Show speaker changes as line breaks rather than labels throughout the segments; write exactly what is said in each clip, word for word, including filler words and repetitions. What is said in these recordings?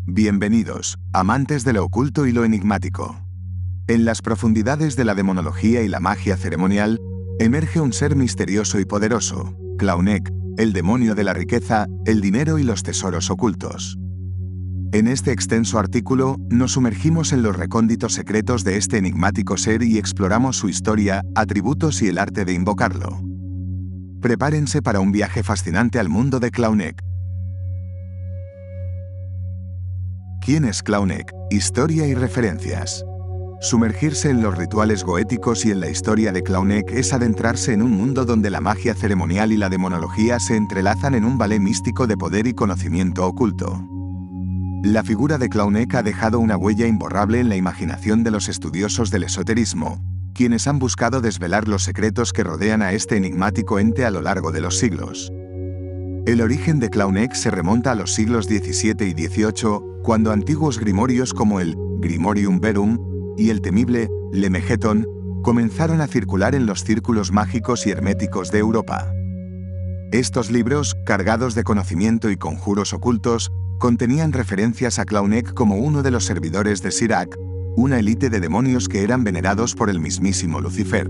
Bienvenidos, amantes de lo oculto y lo enigmático. En las profundidades de la demonología y la magia ceremonial, emerge un ser misterioso y poderoso, Clauneck, el demonio de la riqueza, el dinero y los tesoros ocultos. En este extenso artículo, nos sumergimos en los recónditos secretos de este enigmático ser y exploramos su historia, atributos y el arte de invocarlo. Prepárense para un viaje fascinante al mundo de Clauneck. ¿Quién es Clauneck? Historia y referencias. Sumergirse en los rituales goéticos y en la historia de Clauneck es adentrarse en un mundo donde la magia ceremonial y la demonología se entrelazan en un ballet místico de poder y conocimiento oculto. La figura de Clauneck ha dejado una huella imborrable en la imaginación de los estudiosos del esoterismo, quienes han buscado desvelar los secretos que rodean a este enigmático ente a lo largo de los siglos. El origen de Clauneck se remonta a los siglos diecisiete y dieciocho, cuando antiguos grimorios como el Grimorium Verum y el temible Lemegeton comenzaron a circular en los círculos mágicos y herméticos de Europa. Estos libros, cargados de conocimiento y conjuros ocultos, contenían referencias a Clauneck como uno de los servidores de Sirac, una élite de demonios que eran venerados por el mismísimo Lucifer.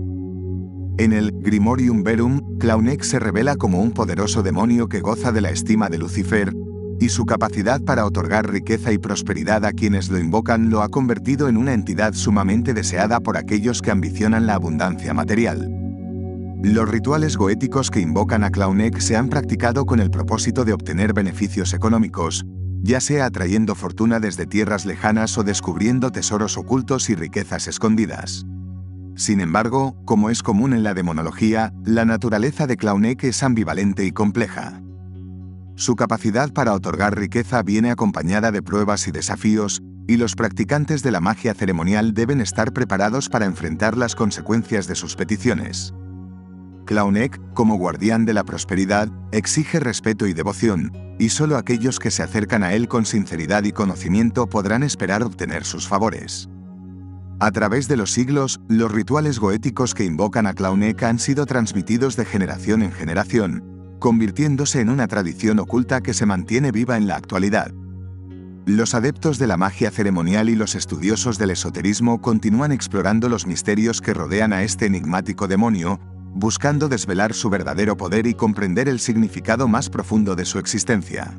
En el Grimorium Verum, Clauneck se revela como un poderoso demonio que goza de la estima de Lucifer, y su capacidad para otorgar riqueza y prosperidad a quienes lo invocan lo ha convertido en una entidad sumamente deseada por aquellos que ambicionan la abundancia material. Los rituales goéticos que invocan a Clauneck se han practicado con el propósito de obtener beneficios económicos, ya sea atrayendo fortuna desde tierras lejanas o descubriendo tesoros ocultos y riquezas escondidas. Sin embargo, como es común en la demonología, la naturaleza de Clauneck es ambivalente y compleja. Su capacidad para otorgar riqueza viene acompañada de pruebas y desafíos, y los practicantes de la magia ceremonial deben estar preparados para enfrentar las consecuencias de sus peticiones. Clauneck, como guardián de la prosperidad, exige respeto y devoción, y solo aquellos que se acercan a él con sinceridad y conocimiento podrán esperar obtener sus favores. A través de los siglos, los rituales goéticos que invocan a Clauneck han sido transmitidos de generación en generación, convirtiéndose en una tradición oculta que se mantiene viva en la actualidad. Los adeptos de la magia ceremonial y los estudiosos del esoterismo continúan explorando los misterios que rodean a este enigmático demonio, buscando desvelar su verdadero poder y comprender el significado más profundo de su existencia.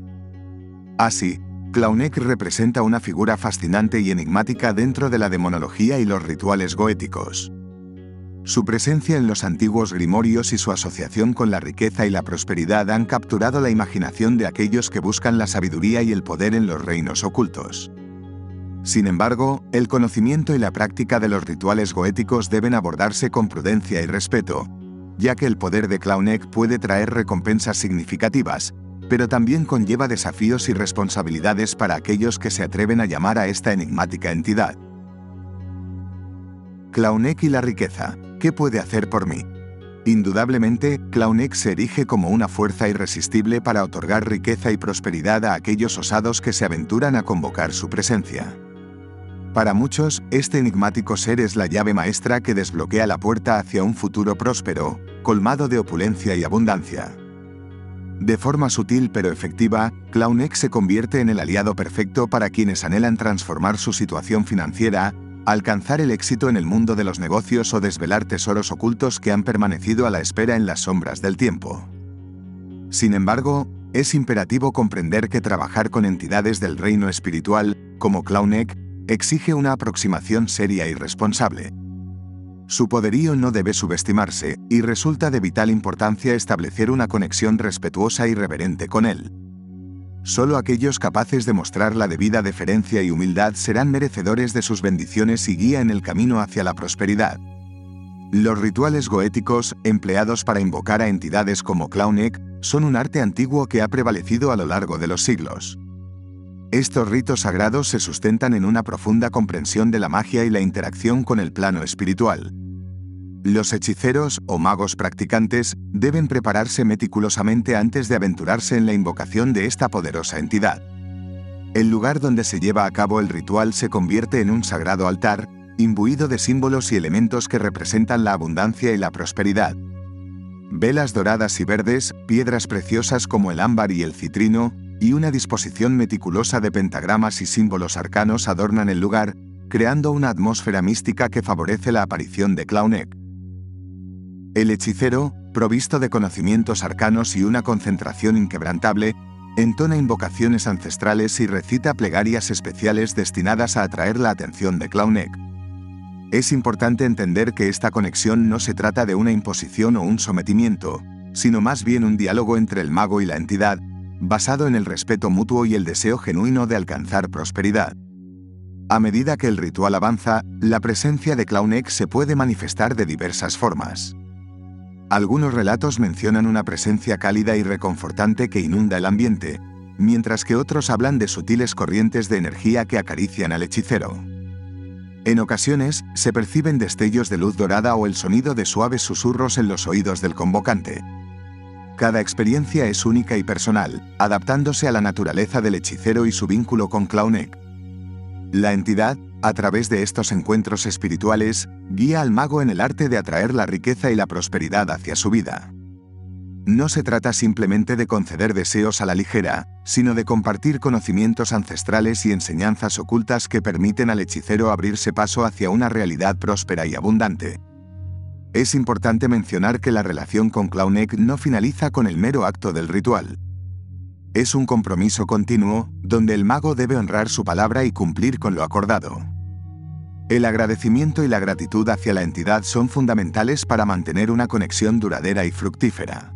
Así, Clauneck representa una figura fascinante y enigmática dentro de la demonología y los rituales goéticos. Su presencia en los antiguos grimorios y su asociación con la riqueza y la prosperidad han capturado la imaginación de aquellos que buscan la sabiduría y el poder en los reinos ocultos. Sin embargo, el conocimiento y la práctica de los rituales goéticos deben abordarse con prudencia y respeto, ya que el poder de Clauneck puede traer recompensas significativas, pero también conlleva desafíos y responsabilidades para aquellos que se atreven a llamar a esta enigmática entidad. Clauneck y la riqueza. ¿Qué puede hacer por mí? Indudablemente, Clauneck se erige como una fuerza irresistible para otorgar riqueza y prosperidad a aquellos osados que se aventuran a convocar su presencia. Para muchos, este enigmático ser es la llave maestra que desbloquea la puerta hacia un futuro próspero, colmado de opulencia y abundancia. De forma sutil pero efectiva, Clauneck se convierte en el aliado perfecto para quienes anhelan transformar su situación financiera, alcanzar el éxito en el mundo de los negocios o desvelar tesoros ocultos que han permanecido a la espera en las sombras del tiempo. Sin embargo, es imperativo comprender que trabajar con entidades del reino espiritual, como Clauneck, exige una aproximación seria y responsable. Su poderío no debe subestimarse, y resulta de vital importancia establecer una conexión respetuosa y reverente con él. Solo aquellos capaces de mostrar la debida deferencia y humildad serán merecedores de sus bendiciones y guía en el camino hacia la prosperidad. Los rituales goéticos, empleados para invocar a entidades como Clauneck, son un arte antiguo que ha prevalecido a lo largo de los siglos. Estos ritos sagrados se sustentan en una profunda comprensión de la magia y la interacción con el plano espiritual. Los hechiceros o magos practicantes deben prepararse meticulosamente antes de aventurarse en la invocación de esta poderosa entidad. El lugar donde se lleva a cabo el ritual se convierte en un sagrado altar, imbuido de símbolos y elementos que representan la abundancia y la prosperidad. Velas doradas y verdes, piedras preciosas como el ámbar y el citrino, y una disposición meticulosa de pentagramas y símbolos arcanos adornan el lugar, creando una atmósfera mística que favorece la aparición de Clauneck. El hechicero, provisto de conocimientos arcanos y una concentración inquebrantable, entona invocaciones ancestrales y recita plegarias especiales destinadas a atraer la atención de Clauneck. Es importante entender que esta conexión no se trata de una imposición o un sometimiento, sino más bien un diálogo entre el mago y la entidad, basado en el respeto mutuo y el deseo genuino de alcanzar prosperidad. A medida que el ritual avanza, la presencia de Clauneck se puede manifestar de diversas formas. Algunos relatos mencionan una presencia cálida y reconfortante que inunda el ambiente, mientras que otros hablan de sutiles corrientes de energía que acarician al hechicero. En ocasiones, se perciben destellos de luz dorada o el sonido de suaves susurros en los oídos del convocante. Cada experiencia es única y personal, adaptándose a la naturaleza del hechicero y su vínculo con Clauneck. La entidad, a través de estos encuentros espirituales, guía al mago en el arte de atraer la riqueza y la prosperidad hacia su vida. No se trata simplemente de conceder deseos a la ligera, sino de compartir conocimientos ancestrales y enseñanzas ocultas que permiten al hechicero abrirse paso hacia una realidad próspera y abundante. Es importante mencionar que la relación con Clauneck no finaliza con el mero acto del ritual. Es un compromiso continuo, donde el mago debe honrar su palabra y cumplir con lo acordado. El agradecimiento y la gratitud hacia la entidad son fundamentales para mantener una conexión duradera y fructífera.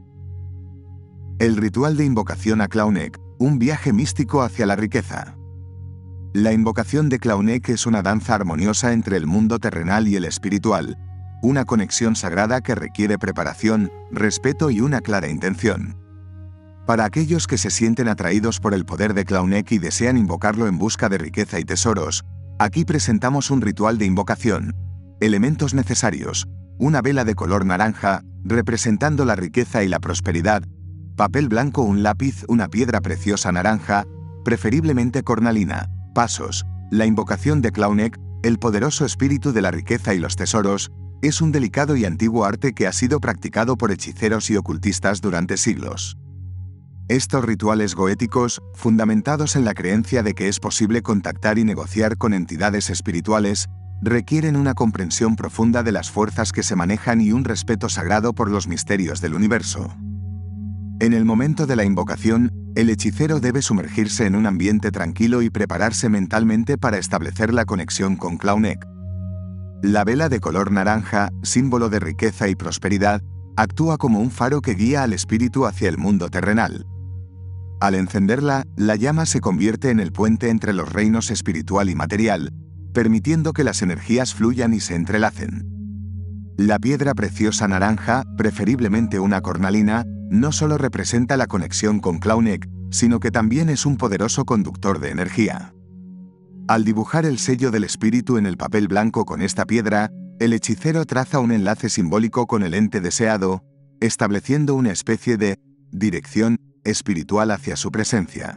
El ritual de invocación a Clauneck, un viaje místico hacia la riqueza. La invocación de Clauneck es una danza armoniosa entre el mundo terrenal y el espiritual, una conexión sagrada que requiere preparación, respeto y una clara intención. Para aquellos que se sienten atraídos por el poder de Clauneck y desean invocarlo en busca de riqueza y tesoros, aquí presentamos un ritual de invocación. Elementos necesarios: una vela de color naranja, representando la riqueza y la prosperidad, papel blanco, un lápiz, una piedra preciosa naranja, preferiblemente cornalina. Pasos: la invocación de Clauneck, el poderoso espíritu de la riqueza y los tesoros, es un delicado y antiguo arte que ha sido practicado por hechiceros y ocultistas durante siglos. Estos rituales goéticos, fundamentados en la creencia de que es posible contactar y negociar con entidades espirituales, requieren una comprensión profunda de las fuerzas que se manejan y un respeto sagrado por los misterios del universo. En el momento de la invocación, el hechicero debe sumergirse en un ambiente tranquilo y prepararse mentalmente para establecer la conexión con Clauneck. La vela de color naranja, símbolo de riqueza y prosperidad, actúa como un faro que guía al espíritu hacia el mundo terrenal. Al encenderla, la llama se convierte en el puente entre los reinos espiritual y material, permitiendo que las energías fluyan y se entrelacen. La piedra preciosa naranja, preferiblemente una cornalina, no solo representa la conexión con Clauneck, sino que también es un poderoso conductor de energía. Al dibujar el sello del espíritu en el papel blanco con esta piedra, el hechicero traza un enlace simbólico con el ente deseado, estableciendo una especie de dirección espiritual hacia su presencia.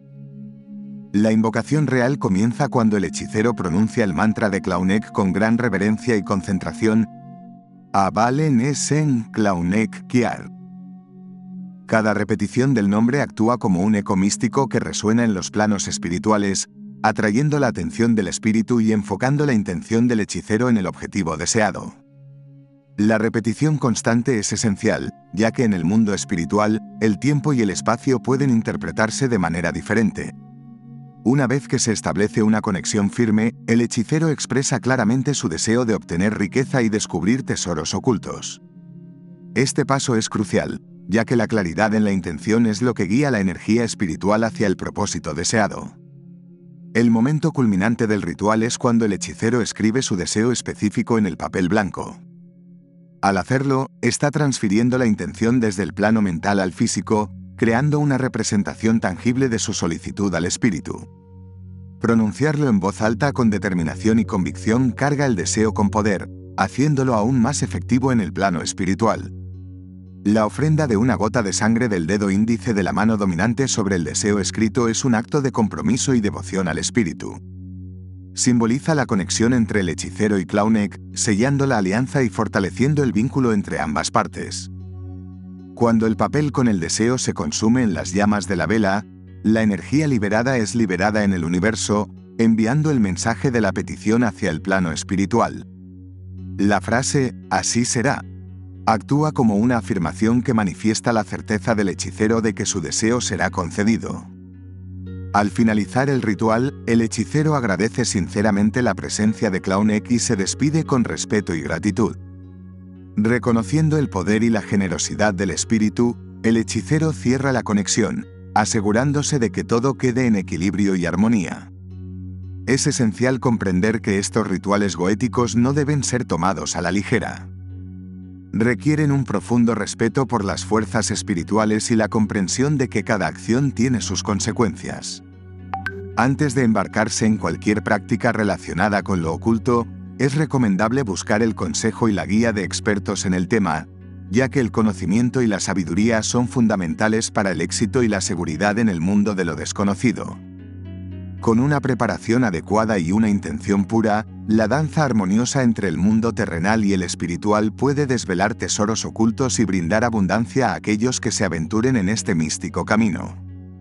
La invocación real comienza cuando el hechicero pronuncia el mantra de Clauneck con gran reverencia y concentración: Avalen Esen Clauneck Kiar. Cada repetición del nombre actúa como un eco místico que resuena en los planos espirituales, atrayendo la atención del espíritu y enfocando la intención del hechicero en el objetivo deseado. La repetición constante es esencial, ya que en el mundo espiritual, el tiempo y el espacio pueden interpretarse de manera diferente. Una vez que se establece una conexión firme, el hechicero expresa claramente su deseo de obtener riqueza y descubrir tesoros ocultos. Este paso es crucial, ya que la claridad en la intención es lo que guía la energía espiritual hacia el propósito deseado. El momento culminante del ritual es cuando el hechicero escribe su deseo específico en el papel blanco. Al hacerlo, está transfiriendo la intención desde el plano mental al físico, creando una representación tangible de su solicitud al espíritu. Pronunciarlo en voz alta con determinación y convicción carga el deseo con poder, haciéndolo aún más efectivo en el plano espiritual. La ofrenda de una gota de sangre del dedo índice de la mano dominante sobre el deseo escrito es un acto de compromiso y devoción al espíritu. Simboliza la conexión entre el hechicero y Clauneck, sellando la alianza y fortaleciendo el vínculo entre ambas partes. Cuando el papel con el deseo se consume en las llamas de la vela, la energía liberada es liberada en el universo, enviando el mensaje de la petición hacia el plano espiritual. La frase, así será, actúa como una afirmación que manifiesta la certeza del hechicero de que su deseo será concedido. Al finalizar el ritual, el hechicero agradece sinceramente la presencia de Clowneck y se despide con respeto y gratitud. Reconociendo el poder y la generosidad del espíritu, el hechicero cierra la conexión, asegurándose de que todo quede en equilibrio y armonía. Es esencial comprender que estos rituales goéticos no deben ser tomados a la ligera. Requieren un profundo respeto por las fuerzas espirituales y la comprensión de que cada acción tiene sus consecuencias. Antes de embarcarse en cualquier práctica relacionada con lo oculto, es recomendable buscar el consejo y la guía de expertos en el tema, ya que el conocimiento y la sabiduría son fundamentales para el éxito y la seguridad en el mundo de lo desconocido. Con una preparación adecuada y una intención pura, la danza armoniosa entre el mundo terrenal y el espiritual puede desvelar tesoros ocultos y brindar abundancia a aquellos que se aventuren en este místico camino.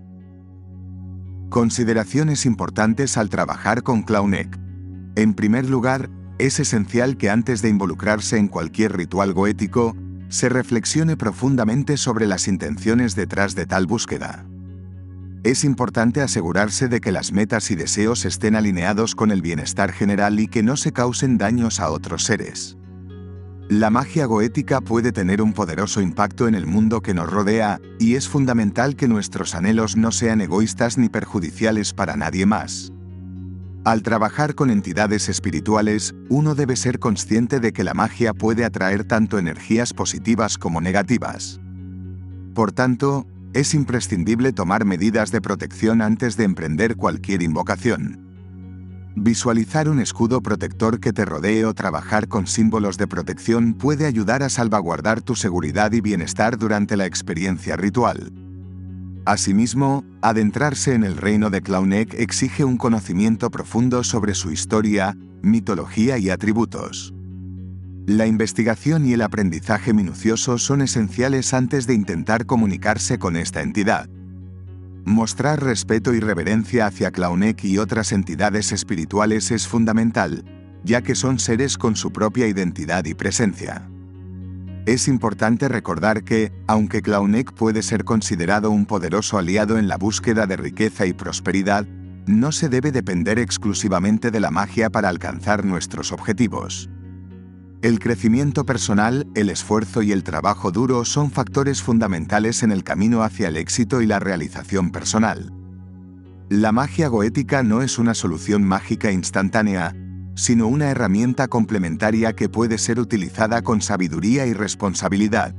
Consideraciones importantes al trabajar con Clowneck. En primer lugar, es esencial que antes de involucrarse en cualquier ritual goético, se reflexione profundamente sobre las intenciones detrás de tal búsqueda. Es importante asegurarse de que las metas y deseos estén alineados con el bienestar general y que no se causen daños a otros seres. La magia goética puede tener un poderoso impacto en el mundo que nos rodea, y es fundamental que nuestros anhelos no sean egoístas ni perjudiciales para nadie más. Al trabajar con entidades espirituales, uno debe ser consciente de que la magia puede atraer tanto energías positivas como negativas. Por tanto, es imprescindible tomar medidas de protección antes de emprender cualquier invocación. Visualizar un escudo protector que te rodee o trabajar con símbolos de protección puede ayudar a salvaguardar tu seguridad y bienestar durante la experiencia ritual. Asimismo, adentrarse en el reino de Clowneck exige un conocimiento profundo sobre su historia, mitología y atributos. La investigación y el aprendizaje minucioso son esenciales antes de intentar comunicarse con esta entidad. Mostrar respeto y reverencia hacia Clowneck y otras entidades espirituales es fundamental, ya que son seres con su propia identidad y presencia. Es importante recordar que, aunque Clowneck puede ser considerado un poderoso aliado en la búsqueda de riqueza y prosperidad, no se debe depender exclusivamente de la magia para alcanzar nuestros objetivos. El crecimiento personal, el esfuerzo y el trabajo duro son factores fundamentales en el camino hacia el éxito y la realización personal. La magia goética no es una solución mágica instantánea, sino una herramienta complementaria que puede ser utilizada con sabiduría y responsabilidad.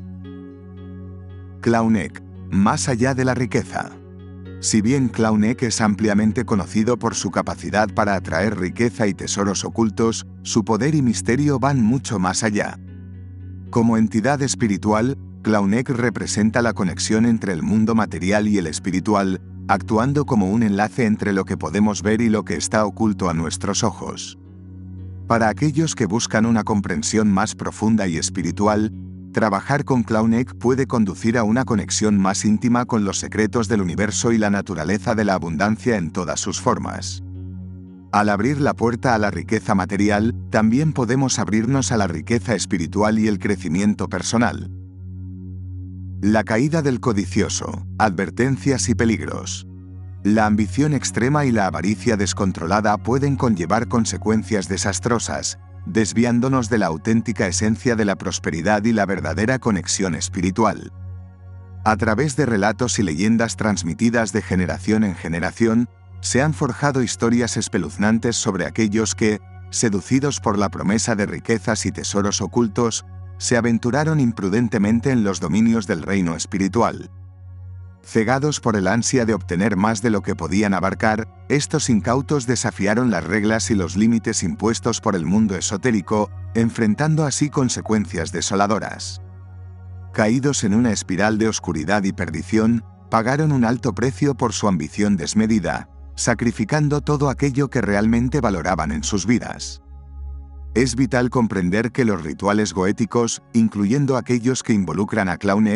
Clowneck, más allá de la riqueza. Si bien Clowneck es ampliamente conocido por su capacidad para atraer riqueza y tesoros ocultos, su poder y misterio van mucho más allá. Como entidad espiritual, Clowneck representa la conexión entre el mundo material y el espiritual, actuando como un enlace entre lo que podemos ver y lo que está oculto a nuestros ojos. Para aquellos que buscan una comprensión más profunda y espiritual, trabajar con Clowneck puede conducir a una conexión más íntima con los secretos del universo y la naturaleza de la abundancia en todas sus formas. Al abrir la puerta a la riqueza material, también podemos abrirnos a la riqueza espiritual y el crecimiento personal. La caída del codicioso, advertencias y peligros. La ambición extrema y la avaricia descontrolada pueden conllevar consecuencias desastrosas, desviándonos de la auténtica esencia de la prosperidad y la verdadera conexión espiritual. A través de relatos y leyendas transmitidas de generación en generación, se han forjado historias espeluznantes sobre aquellos que, seducidos por la promesa de riquezas y tesoros ocultos, se aventuraron imprudentemente en los dominios del reino espiritual. Cegados por el ansia de obtener más de lo que podían abarcar, estos incautos desafiaron las reglas y los límites impuestos por el mundo esotérico, enfrentando así consecuencias desoladoras. Caídos en una espiral de oscuridad y perdición, pagaron un alto precio por su ambición desmedida, sacrificando todo aquello que realmente valoraban en sus vidas. Es vital comprender que los rituales goéticos, incluyendo aquellos que involucran a Clowneck,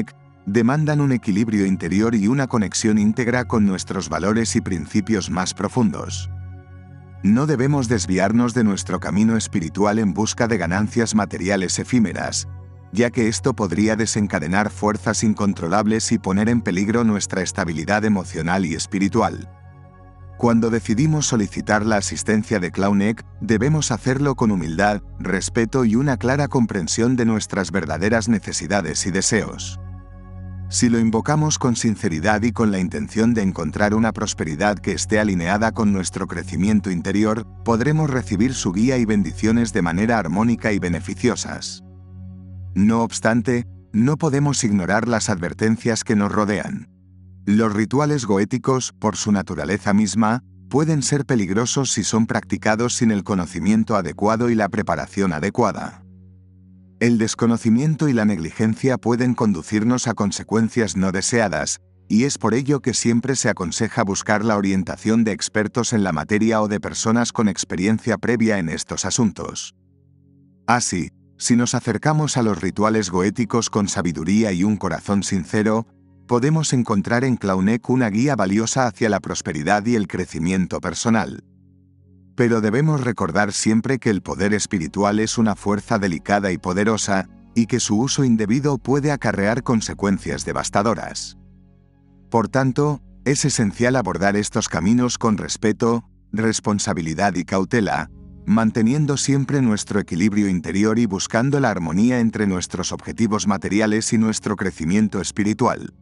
demandan un equilibrio interior y una conexión íntegra con nuestros valores y principios más profundos. No debemos desviarnos de nuestro camino espiritual en busca de ganancias materiales efímeras, ya que esto podría desencadenar fuerzas incontrolables y poner en peligro nuestra estabilidad emocional y espiritual. Cuando decidimos solicitar la asistencia de Clauneck, debemos hacerlo con humildad, respeto y una clara comprensión de nuestras verdaderas necesidades y deseos. Si lo invocamos con sinceridad y con la intención de encontrar una prosperidad que esté alineada con nuestro crecimiento interior, podremos recibir su guía y bendiciones de manera armónica y beneficiosas. No obstante, no podemos ignorar las advertencias que nos rodean. Los rituales goéticos, por su naturaleza misma, pueden ser peligrosos si son practicados sin el conocimiento adecuado y la preparación adecuada. El desconocimiento y la negligencia pueden conducirnos a consecuencias no deseadas, y es por ello que siempre se aconseja buscar la orientación de expertos en la materia o de personas con experiencia previa en estos asuntos. Así, si nos acercamos a los rituales goéticos con sabiduría y un corazón sincero, podemos encontrar en Clauneck una guía valiosa hacia la prosperidad y el crecimiento personal. Pero debemos recordar siempre que el poder espiritual es una fuerza delicada y poderosa, y que su uso indebido puede acarrear consecuencias devastadoras. Por tanto, es esencial abordar estos caminos con respeto, responsabilidad y cautela, manteniendo siempre nuestro equilibrio interior y buscando la armonía entre nuestros objetivos materiales y nuestro crecimiento espiritual.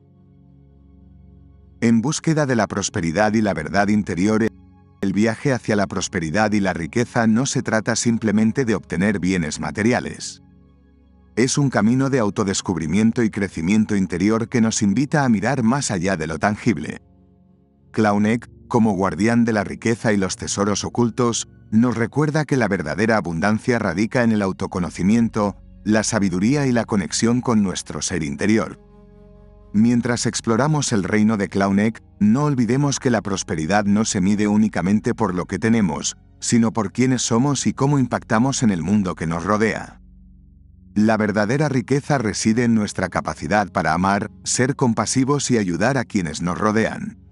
En búsqueda de la prosperidad y la verdad interior, el viaje hacia la prosperidad y la riqueza no se trata simplemente de obtener bienes materiales. Es un camino de autodescubrimiento y crecimiento interior que nos invita a mirar más allá de lo tangible. Clauneck, como guardián de la riqueza y los tesoros ocultos, nos recuerda que la verdadera abundancia radica en el autoconocimiento, la sabiduría y la conexión con nuestro ser interior. Mientras exploramos el reino de Clauneck, no olvidemos que la prosperidad no se mide únicamente por lo que tenemos, sino por quiénes somos y cómo impactamos en el mundo que nos rodea. La verdadera riqueza reside en nuestra capacidad para amar, ser compasivos y ayudar a quienes nos rodean.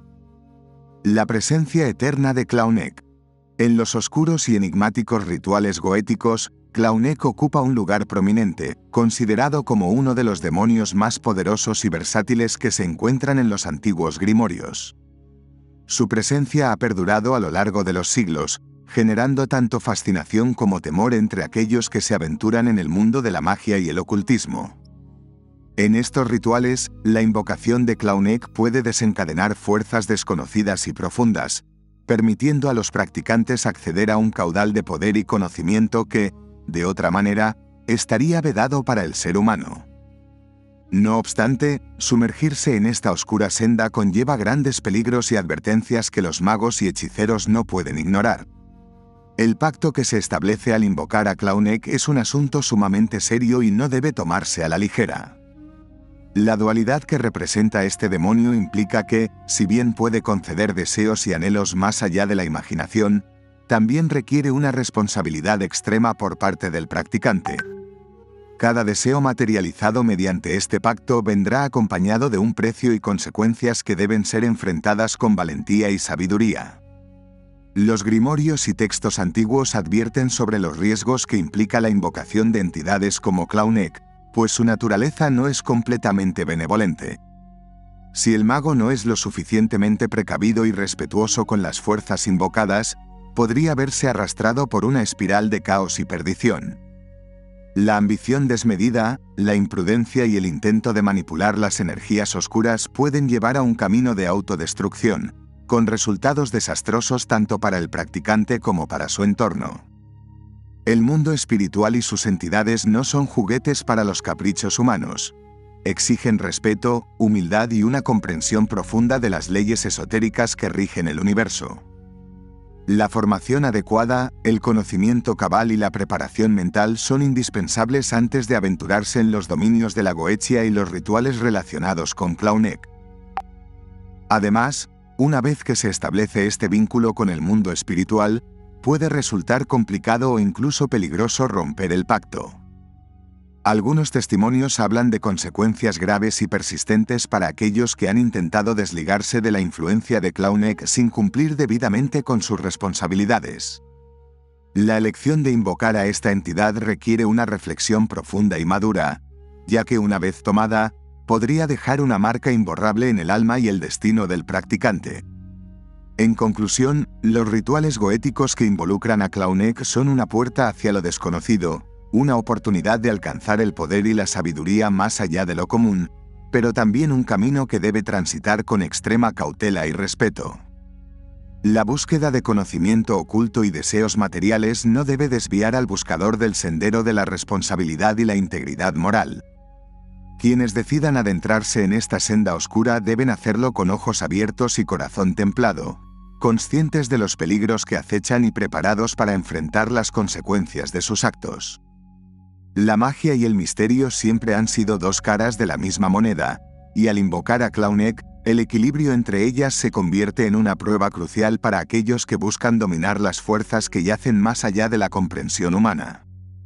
La presencia eterna de Clauneck. En los oscuros y enigmáticos rituales goéticos, Clauneck ocupa un lugar prominente, considerado como uno de los demonios más poderosos y versátiles que se encuentran en los antiguos grimorios. Su presencia ha perdurado a lo largo de los siglos, generando tanto fascinación como temor entre aquellos que se aventuran en el mundo de la magia y el ocultismo. En estos rituales, la invocación de Clauneck puede desencadenar fuerzas desconocidas y profundas, permitiendo a los practicantes acceder a un caudal de poder y conocimiento que, de otra manera, estaría vedado para el ser humano. No obstante, sumergirse en esta oscura senda conlleva grandes peligros y advertencias que los magos y hechiceros no pueden ignorar. El pacto que se establece al invocar a Clauneck es un asunto sumamente serio y no debe tomarse a la ligera. La dualidad que representa este demonio implica que, si bien puede conceder deseos y anhelos más allá de la imaginación, también requiere una responsabilidad extrema por parte del practicante. Cada deseo materializado mediante este pacto vendrá acompañado de un precio y consecuencias que deben ser enfrentadas con valentía y sabiduría. Los grimorios y textos antiguos advierten sobre los riesgos que implica la invocación de entidades como Clauneck, pues su naturaleza no es completamente benevolente. Si el mago no es lo suficientemente precavido y respetuoso con las fuerzas invocadas, podría verse arrastrado por una espiral de caos y perdición. La ambición desmedida, la imprudencia y el intento de manipular las energías oscuras pueden llevar a un camino de autodestrucción, con resultados desastrosos tanto para el practicante como para su entorno. El mundo espiritual y sus entidades no son juguetes para los caprichos humanos. Exigen respeto, humildad y una comprensión profunda de las leyes esotéricas que rigen el universo. La formación adecuada, el conocimiento cabal y la preparación mental son indispensables antes de aventurarse en los dominios de la goetia y los rituales relacionados con Clauneck. Además, una vez que se establece este vínculo con el mundo espiritual, puede resultar complicado o incluso peligroso romper el pacto. Algunos testimonios hablan de consecuencias graves y persistentes para aquellos que han intentado desligarse de la influencia de Clauneck sin cumplir debidamente con sus responsabilidades. La elección de invocar a esta entidad requiere una reflexión profunda y madura, ya que una vez tomada, podría dejar una marca imborrable en el alma y el destino del practicante. En conclusión, los rituales goéticos que involucran a Clauneck son una puerta hacia lo desconocido, una oportunidad de alcanzar el poder y la sabiduría más allá de lo común, pero también un camino que debe transitar con extrema cautela y respeto. La búsqueda de conocimiento oculto y deseos materiales no debe desviar al buscador del sendero de la responsabilidad y la integridad moral. Quienes decidan adentrarse en esta senda oscura deben hacerlo con ojos abiertos y corazón templado, conscientes de los peligros que acechan y preparados para enfrentar las consecuencias de sus actos. La magia y el misterio siempre han sido dos caras de la misma moneda, y al invocar a Clauneck, el equilibrio entre ellas se convierte en una prueba crucial para aquellos que buscan dominar las fuerzas que yacen más allá de la comprensión humana.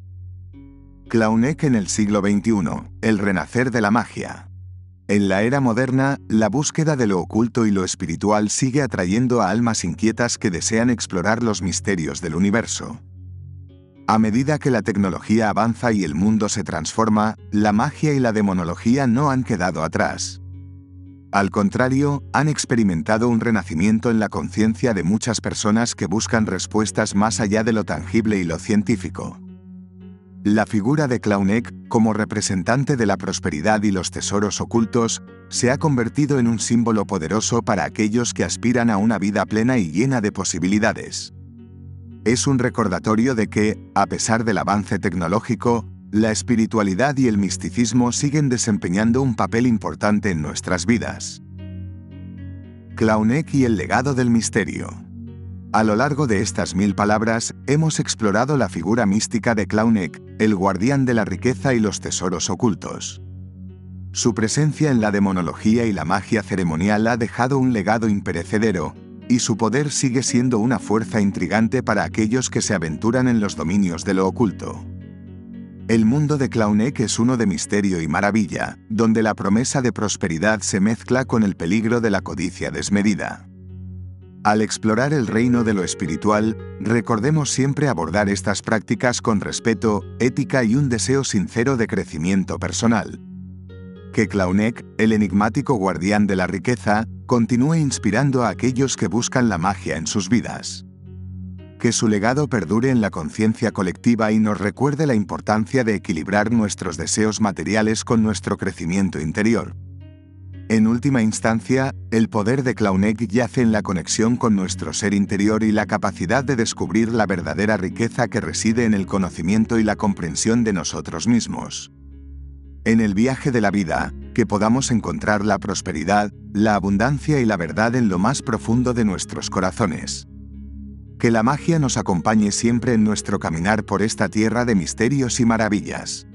Clauneck en el siglo veintiuno, el renacer de la magia. En la era moderna, la búsqueda de lo oculto y lo espiritual sigue atrayendo a almas inquietas que desean explorar los misterios del universo. A medida que la tecnología avanza y el mundo se transforma, la magia y la demonología no han quedado atrás. Al contrario, han experimentado un renacimiento en la conciencia de muchas personas que buscan respuestas más allá de lo tangible y lo científico. La figura de Clauneck, como representante de la prosperidad y los tesoros ocultos, se ha convertido en un símbolo poderoso para aquellos que aspiran a una vida plena y llena de posibilidades. Es un recordatorio de que, a pesar del avance tecnológico, la espiritualidad y el misticismo siguen desempeñando un papel importante en nuestras vidas. Clauneck y el legado del misterio. A lo largo de estas mil palabras, hemos explorado la figura mística de Clauneck, el guardián de la riqueza y los tesoros ocultos. Su presencia en la demonología y la magia ceremonial ha dejado un legado imperecedero, y su poder sigue siendo una fuerza intrigante para aquellos que se aventuran en los dominios de lo oculto. El mundo de Clauneck es uno de misterio y maravilla, donde la promesa de prosperidad se mezcla con el peligro de la codicia desmedida. Al explorar el reino de lo espiritual, recordemos siempre abordar estas prácticas con respeto, ética y un deseo sincero de crecimiento personal. Que Clauneck, el enigmático guardián de la riqueza, continúe inspirando a aquellos que buscan la magia en sus vidas. Que su legado perdure en la conciencia colectiva y nos recuerde la importancia de equilibrar nuestros deseos materiales con nuestro crecimiento interior. En última instancia, el poder de Clauneck yace en la conexión con nuestro ser interior y la capacidad de descubrir la verdadera riqueza que reside en el conocimiento y la comprensión de nosotros mismos. En el viaje de la vida, que podamos encontrar la prosperidad, la abundancia y la verdad en lo más profundo de nuestros corazones. Que la magia nos acompañe siempre en nuestro caminar por esta tierra de misterios y maravillas.